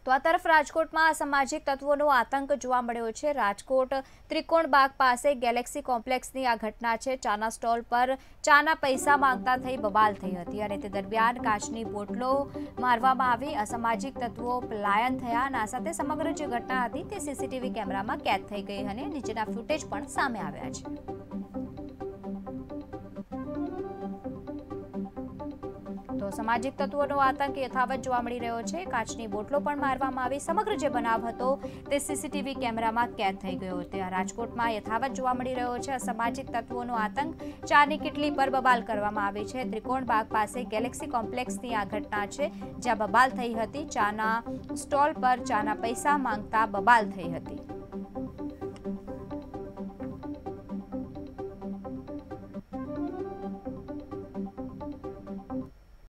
તો આ તરફ રાજકોટમાં અસામાજિક તત્વોનો આતંક જોવા મળ્યો છે। રાજકોટ ત્રિકોણબાગ પાસે ગેલેક્સી કોમ્પ્લેક્સની આ ઘટના છે। ચાના સ્ટોલ પર ચાના પૈસા માંગતા થઈ બબાલ થઈ હતી અને તે દરમિયાન કાચની બોટલો મારવામાં આવી। અસામાજિક તત્વો પલાયન થયા અને આ સાથે સમગ્ર જે ઘટના હતી તે સીસીટીવી કેમેરામાં કેદ થઈ ગઈ અને નીચેના ફૂટેજ પણ સામે આવ્યા છે। તો સામાજિક તત્વોનો આતંક યથાવત જોવા મળી રહ્યો છે। કાચની બોટલો પણ મારવામાં આવી। સમગ્ર જે બનાવ હતો તે સીસીટીવી કેમેરામાં કેદ થઈ ગયો હતો। રાજકોટમાં યથાવત જોવા મળી રહ્યો છે અસામાજિક તત્વોનો આતંક। ચાની કિટલી પર બબાલ કરવામાં આવી છે। ત્રિકોણબાગ પાસે ગેલેક્સી કોમ્પ્લેક્સની આ ઘટના છે જ્યાં બબાલ થઈ હતી। ચાના સ્ટોલ પર ચાના પૈસા માંગતા બબાલ થઈ હતી।